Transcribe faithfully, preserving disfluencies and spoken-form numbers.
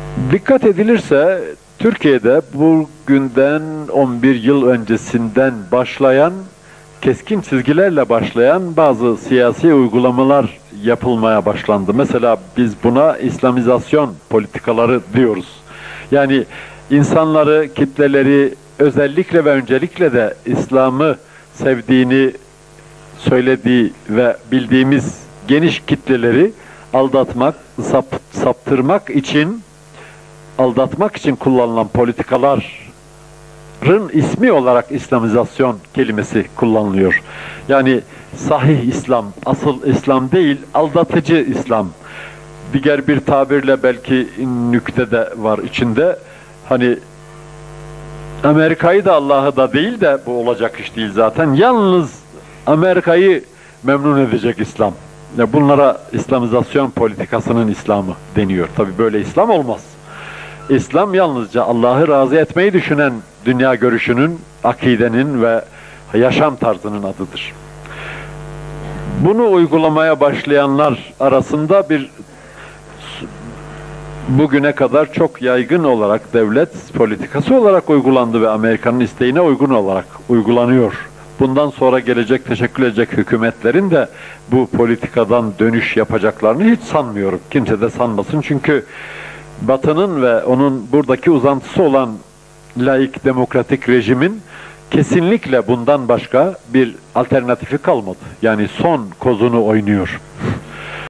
Dikkat edilirse Türkiye'de bugünden on bir yıl öncesinden başlayan, keskin çizgilerle başlayan bazı siyasi uygulamalar yapılmaya başlandı. Mesela biz buna İslamizasyon politikaları diyoruz. Yani insanları, kitleleri özellikle ve öncelikle de İslam'ı sevdiğini söylediği ve bildiğimiz geniş kitleleri aldatmak, sap, saptırmak için aldatmak için kullanılan politikaların ismi olarak İslamizasyon kelimesi kullanılıyor. Yani sahih İslam, asıl İslam değil, aldatıcı İslam. Diğer bir tabirle belki nükte de var içinde. Hani Amerika'yı da Allah'ı da değil de bu olacak iş değil zaten. Yalnız Amerika'yı memnun edecek İslam. Ya bunlara İslamizasyon politikasının İslamı deniyor. Tabii böyle İslam olmaz. İslam yalnızca Allah'ı razı etmeyi düşünen dünya görüşünün, akidenin ve yaşam tarzının adıdır. Bunu uygulamaya başlayanlar arasında bir bugüne kadar çok yaygın olarak devlet politikası olarak uygulandı ve Amerika'nın isteğine uygun olarak uygulanıyor. Bundan sonra gelecek, teşekkül edecek hükümetlerin de bu politikadan dönüş yapacaklarını hiç sanmıyorum. Kimse de sanmasın çünkü Batı'nın ve onun buradaki uzantısı olan laik demokratik rejimin kesinlikle bundan başka bir alternatifi kalmadı. Yani son kozunu oynuyor.